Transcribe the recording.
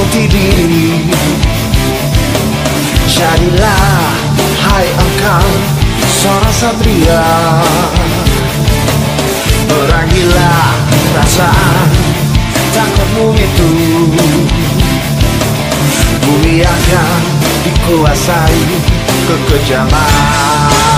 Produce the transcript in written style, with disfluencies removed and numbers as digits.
jati diri. Jadilah hai engkau seorang satria, perangilah perasaan takutmu itu. Bumi akan dikuasai kekejaman.